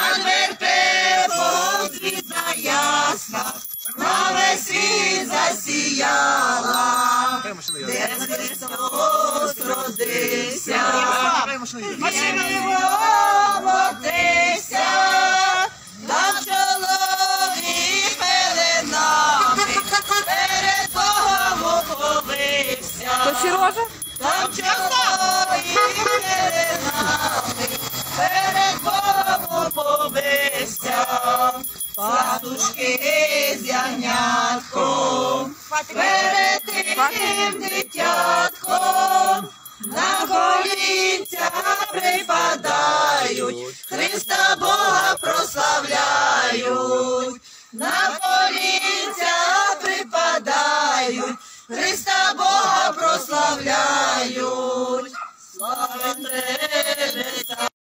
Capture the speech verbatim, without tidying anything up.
над вертепом звізда ясна, на весь світ засіяла, де Христос родився, Він воплотився, дав чоловік пеленами, перед Богом ухопився. То Сережа? Там чоловік пеленами, перед Богом побився, пастушки з ягнятком, перед тим дитятком, на колінця припадають, Христа Бога прославляють, на